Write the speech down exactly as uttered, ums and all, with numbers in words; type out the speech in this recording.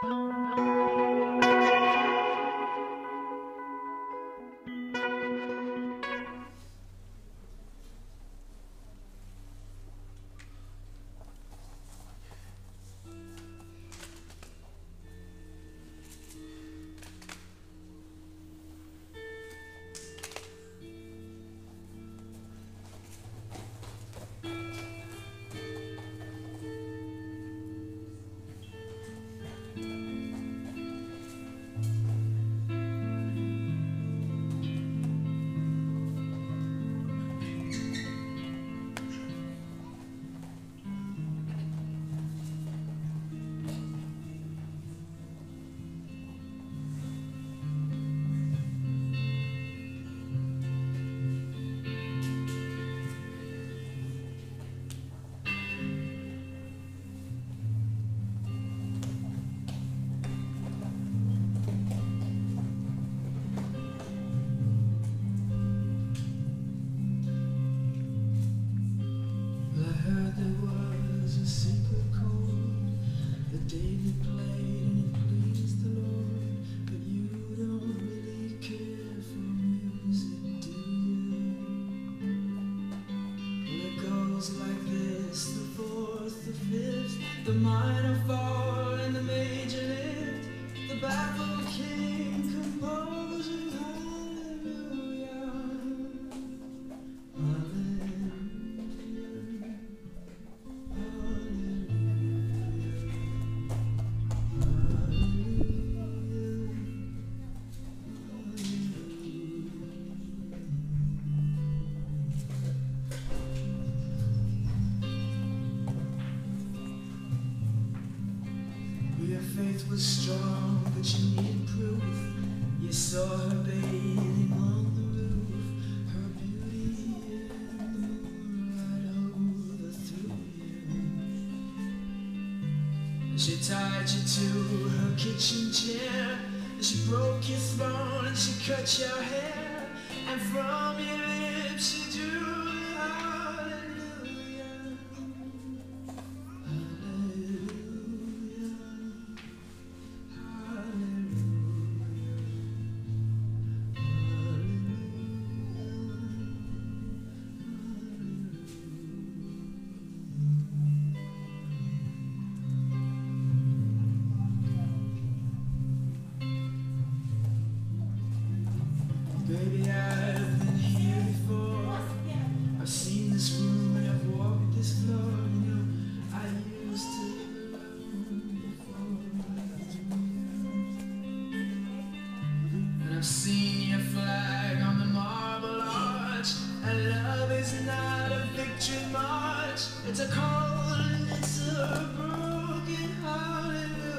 The minor fall and the major lift, the baffled king composing hallelujah, hallelujah, Your faith was strong, but you needed proof. You saw her bathing on the roof, her beauty in the moonlight overthrew you. She tied you to her kitchen chair, and she broke your throne, and she cut your hair, and from your lips she drew hallelujah. Baby, I've been here before. I've seen this room and I've walked this floor. You know, I used to belong before. And I've seen your flag on the marble arch. And love is not a victory march. It's a cold and it's a broken hallelujah.